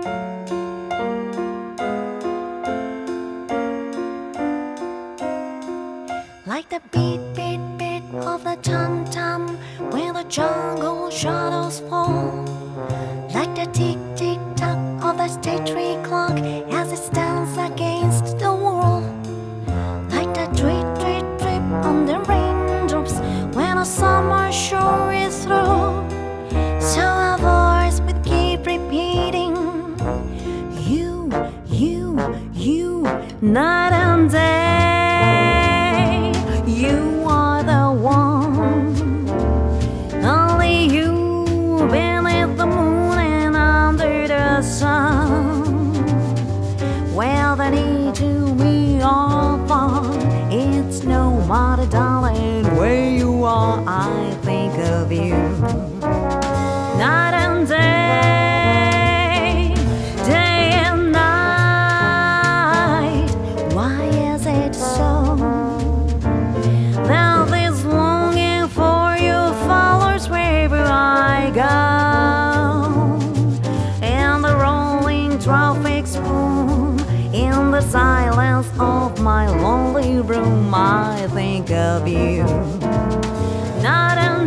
Like the beat, beat, beat of the tom-tom when the jungle shadows fall. Like the tick, tick, tock of the stately clock as it stands against the wall. Like the drip, drip, drip on the raindrops when a summer shower is through. So a voice would keep repeating, you, night and day. You are the one, only you, beneath the moon and under the sun. Whether need to be or far, it's no matter, darling, where you are, I think of you. Night and day, day and night, why is it so? Now this longing for you follows wherever I go. And the rolling traffic's boom, in the silence of my lonely room, I think of you. Night and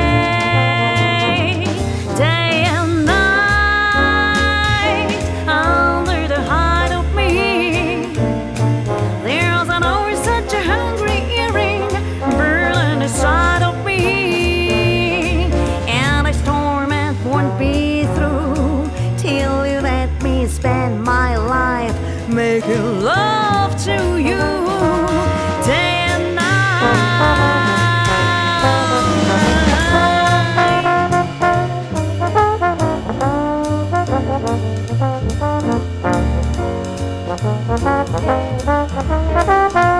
day, day and night, under the height of me, there's an always such a hungry earring burning inside of me. And this torment won't be through till you let me spend my life making love to you, day and night. Thank you.